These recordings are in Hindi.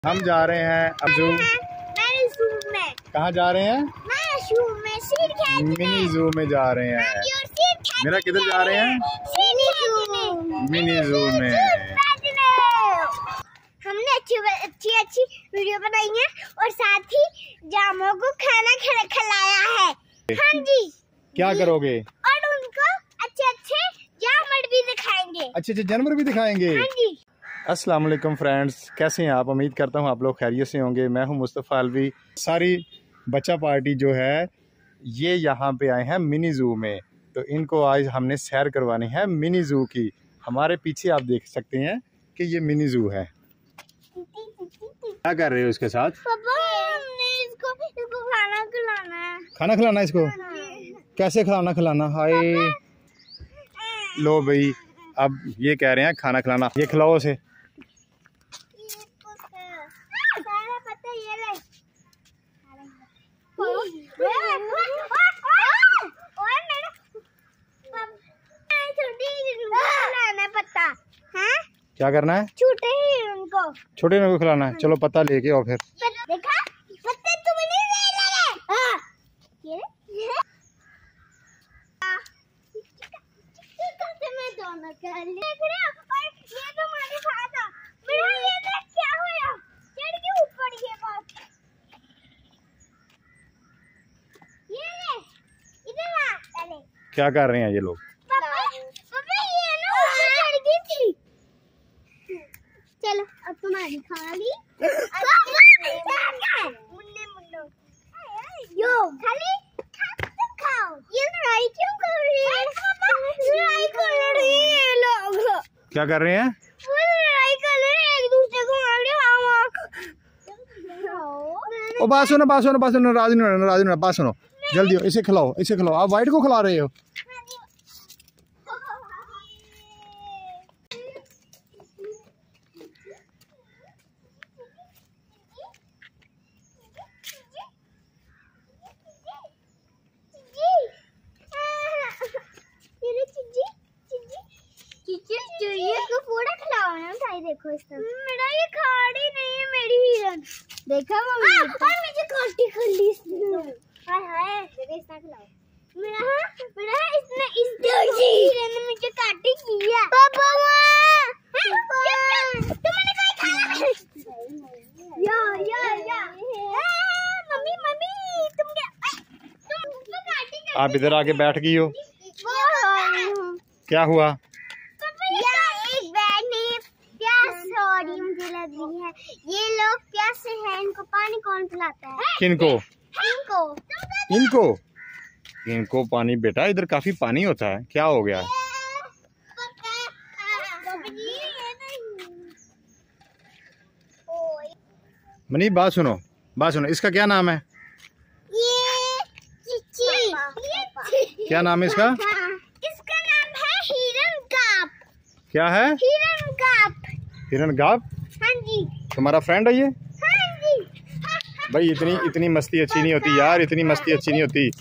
हम जा रहे हैं अब जू। कहाँ जा रहे हैं? मिनी जू में जा रहे हैं। मेरा किधर जा रहे हैं? मिनी जू में। हमने अच्छी वीडियो बनाई है और साथ ही जामों को खाना खिलाया है। हाँ जी। क्या करोगे? और उनको अच्छे जानवर भी दिखाएंगे। अच्छे जानवर भी दिखाएंगे। हाँ जी। अस्सलाम वालेकुम फ्रेंड्स, कैसे हैं आप? उम्मीद करता हूं आप लोग खैरियत से होंगे। मैं हूं मुस्तफ़ा अलवी। सारी बच्चा पार्टी जो है ये यहाँ पे आए हैं मिनी ज़ू में, तो इनको आज हमने सैर करवानी है मिनी ज़ू की। हमारे पीछे आप देख सकते हैं कि ये मिनी ज़ू है। क्या कर रहे हो इसके साथ? पापा, हमने इसको खाना खिलाना है। खाना खिलाना इसको? कैसे खिलाना? हाय लो भाई, अब ये कह रहे हैं खाना खिलाना। ये खिलाओ उसे। क्या करना है? छोटे हिरण को खिलाना है। चलो पता लेके आओ फिर। देखा? पत्ते तुमने ले लिए। हाँ। मैं दोनों कर ले। देख रहे हो? और ये तो हमारे साथ है। मेरा ये देख क्या हुआ? चढ़ के ऊपर ये बात। ये ले। इधर आ। अरे। क्या कर रहे हैं ये लोग? पापा ये ना ऊपर चढ़ गई थी। चलो अब तुम्हारी खा ली। यो खाली खाओ। ये लड़ाई क्यों कर रही है? लड़ाई कर रही है लोग। क्या कर रहे हैं? वो लड़ाई कर रहे हैं, एक दूसरे को मार रहे हैं। ओ बात सुनो, नाराज नहीं होना, बात सुनो जल्दी। इसे खिलाओ। आप वाइट को खिला रहे हो? देखो इसका मेरा ये खाड़ी नहीं है मेरी हिरन। देखा मम्मी? और मुझे काटी खल्ली इसने। हाय हाय देखो इसका खिलाओ। मेरा इसने इस हिरन ने मुझे काटी की है। पापा तुमने कोई खाना? या मम्मी तुम काटी। आप इधर आके बैठ गई हो। क्या हुआ? सॉरी मुझे लग रही है। ये लोग प्यासे हैं, इनको पानी कौन पिलाता है? किनको? इनको इनको पानी? बेटा इधर काफी पानी होता है, क्या हो गया? मनी बात सुनो, इसका क्या नाम है? ये चिची। क्या नाम है इसका? इसका नाम है हिरनगाप। क्या है? हिरनगाप। हाँ जी। तुम्हारा फ्रेंड है ये? हाँ जी। भाई इतनी मस्ती अच्छी नहीं होती यार, इतनी मस्ती अच्छी नहीं होती।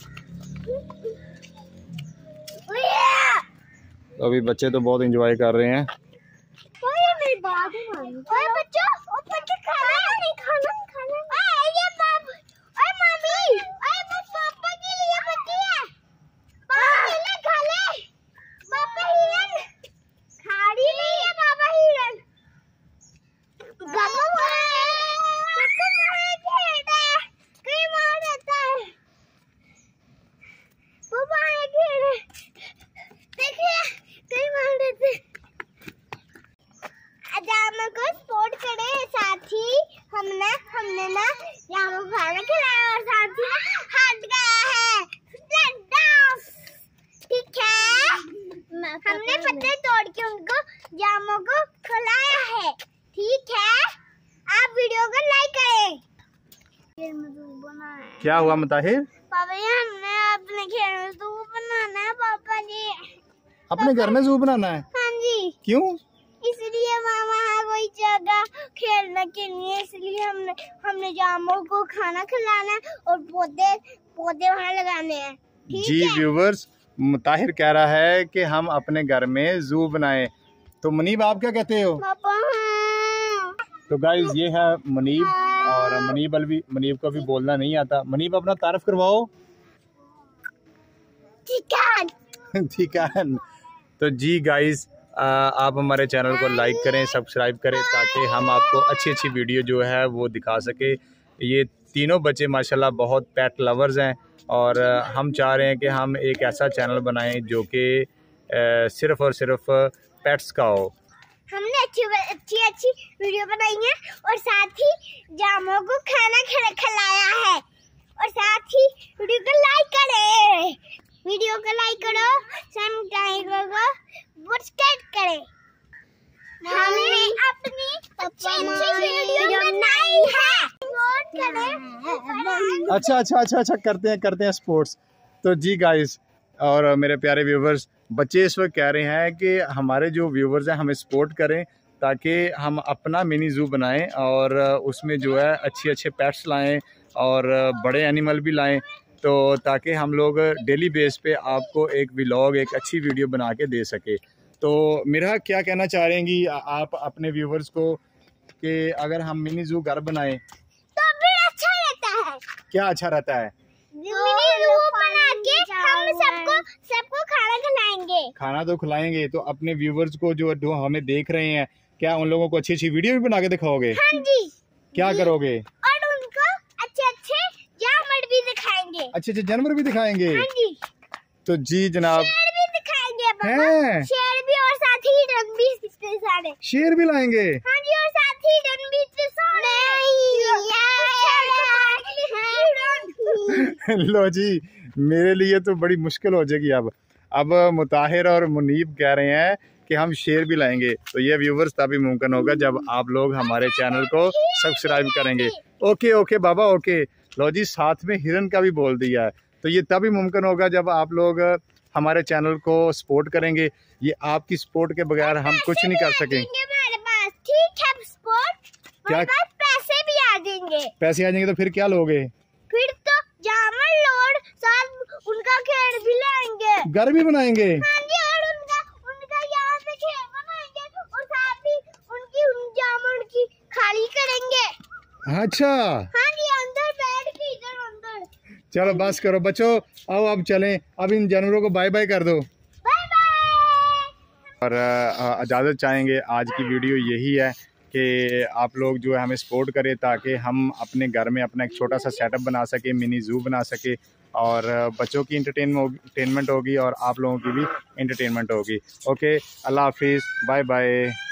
तो अभी बच्चे तो बहुत एंजॉय कर रहे हैं। मेरी बात बच्चों खाना ये पापा और मम्मी पापा के लिए बच्ची है। पापा खा ले। पापा हिरन खाड़ी नहीं है। पापा हिरन को सपोर्ट करे। साथ ही हमने ना जामों को खाना खिलाया और साथ ही हट गया है। ठीक है, हमने पत्ते तोड़ के उनको जामों को खिलाया है। ठीक है, आप वीडियो को लाइक करें। क्या हुआ मुताहिर? पापा जी हमने अपने घर में ज़ू बनाना है। पापा जी अपने घर में ज़ू बनाना है? हाँ जी। क्यों? इसलिए वहाँ कोई जगह खेलने के लिए, इसलिए हमने जामों को खाना खिलाना है और पौधे वहाँ लगाने हैं। जी व्यूवर्स, मुताहिर कह रहा है कि हम अपने घर में ज़ू बनाएं, तो मुनीब आप क्या कहते हो? पापा तो गाइस ये है मुनीब, और मुनीब को भी बोलना नहीं आता। मुनीब अपना तारीफ करवाओ। ठीक है। तो जी गाइस आप हमारे चैनल को लाइक करें, सब्सक्राइब करें, ताकि हम आपको अच्छी अच्छी वीडियो जो है वो दिखा सके। ये तीनों बच्चे माशाल्लाह बहुत पेट लवर्स हैं, और हम चाह रहे हैं कि हम एक ऐसा चैनल बनाएं जो कि सिर्फ़ और सिर्फ पेट्स का हो। हमने अच्छी वीडियो बनाई है, और साथ ही जामों को खाना खिलाया है, और साथ ही वीडियो को लाइक करें, सब्सक्राइब करें। हमने अपनी अच्छी वीडियो बनाई है, अच्छा करते हैं स्पोर्ट्स। तो जी गाइस और मेरे प्यारे व्यूवर्स, बच्चे इस वक्त कह रहे हैं कि हमारे जो व्यूवर्स हैं हमें सपोर्ट करें, ताकि हम अपना मिनी ज़ू बनाएं और उसमें जो है अच्छे पेट्स लाएं और बड़े एनिमल भी लाएं, तो ताकि हम लोग डेली बेस पे आपको एक व्लॉग, एक अच्छी वीडियो बना के दे सके। तो मेरा क्या कहना चाह रहे हैं आप अपने व्यूवर्स को कि अगर हम मिनी ज़ू घर बनाएं तो भी अच्छा रहता है। क्या अच्छा रहता है? मिनी ज़ू बना के हम सबको खाना खिलाएंगे। खाना तो खिलाएंगे, तो अपने व्यूवर्स को जो हमें देख रहे हैं, क्या उन लोगों को अच्छी अच्छी वीडियो भी बना के दिखाओगे? हाँ जी। क्या करोगे? और उनको अच्छे जानवर भी दिखाएंगे। अच्छे जानवर भी दिखाएंगे। हाँ जी। तो जी जनाब, शेर भी दिखाएंगे पापा। हैं? शेर भी, और साथ ही हिरन भी सारे। शेर भी लाएंगे? हाँ जी, और साथ ही हिरन भी लो जी, मेरे लिए तो बड़ी मुश्किल हो जाएगी अब मुताहिर और मुनीब कह रहे हैं कि हम शेर भी लाएंगे। तो ये व्यूवर्स तभी मुमकिन होगा जब आप लोग हमारे चैनल को सब्सक्राइब करेंगे। ओके बाबा, ओके। लो जी, साथ में हिरन का भी बोल दिया है। तो ये तभी मुमकिन होगा जब आप लोग हमारे चैनल को सपोर्ट करेंगे। ये आपकी सपोर्ट के बगैर हम कुछ नहीं कर सकेंगे। हमारे पास ठीक है सपोर्ट, क्या पैसे भी आ जाएंगे? पैसे आ जाएंगे तो फिर क्या लोगे? फिर तो जामल लोड, साथ उनका खेल भी लाएंगे, घर भी बनाएंगे। हाँ जी, और उनका यहाँ से खेल बनाएंगे, और साथ ही उन जामुन की खाली करेंगे। अच्छा, हाँ जी, अंदर बैठ के इधर अंदर। चलो बस करो बच्चों, आओ अब चलें, अब इन जानवरों को बाय बाय कर दो। Bye bye. और इजाज़त चाहेंगे। आज की वीडियो यही है कि आप लोग जो है हमें सपोर्ट करें, ताकि हम अपने घर में अपना एक छोटा सा सेटअप बना सके, मिनी ज़ू बना सके, और बच्चों की इंटरटेनमेंट होगी और आप लोगों की भी इंटरटेनमेंट होगी। ओके, अल्लाह हाफिज़, बाय बाय।